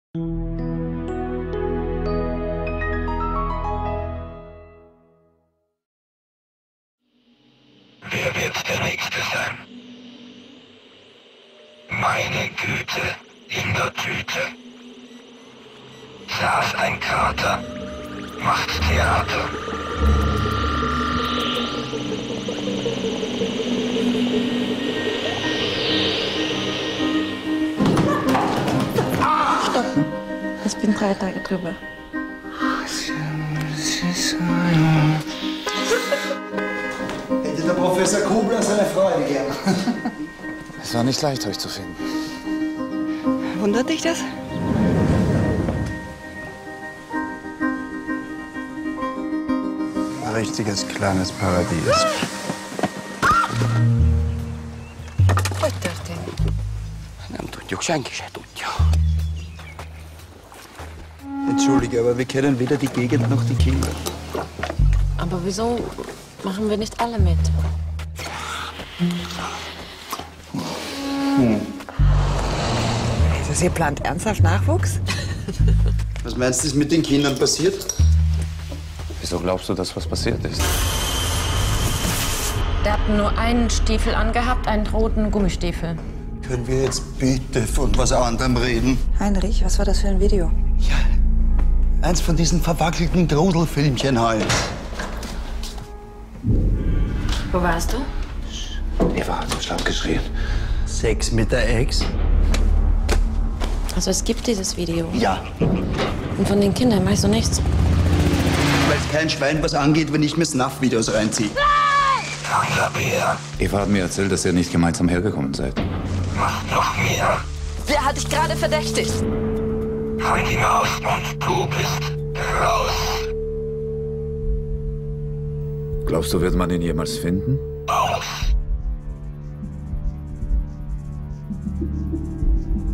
Wer wird der Nächste sein? Meine Güte, in der Tüte. Saß ein Kater, macht Theater. Stopp. Ich bin 3 Tage drüber. Hätte der Professor Kubler seine Freude gern. Es war nicht leicht, euch zu finden. Wundert dich das? Ein richtiges kleines Paradies. Hogy történt? Nem tudjuk, senki se tudja. Entschuldige, aber wir kennen weder die Gegend noch die Kinder. Aber wieso machen wir nicht alle mit? Also ihr plant ernsthaft Nachwuchs? Was meinst du, ist mit den Kindern passiert? Wieso glaubst du, dass was passiert ist? Der hat nur einen Stiefel angehabt, einen roten Gummistiefel. Können wir jetzt bitte von was anderem reden? Heinrich, was war das für ein Video? Ja, eins von diesen verwackelten Gruselfilmchen halt. Wo warst du? Eva hat so laut geschrien. Sex mit der Ex? Also es gibt dieses Video. Ja. Und von den Kindern weißt du nichts. Weil es kein Schwein was angeht, wenn ich mir Snuff-Videos reinziehe. Tanja Bär, Eva hat mir erzählt, dass ihr nicht gemeinsam hergekommen seid. macht noch mehr. Wer hat dich gerade verdächtigt? Halt hinaus und du bist raus. Glaubst du, wird man ihn jemals finden? Aus.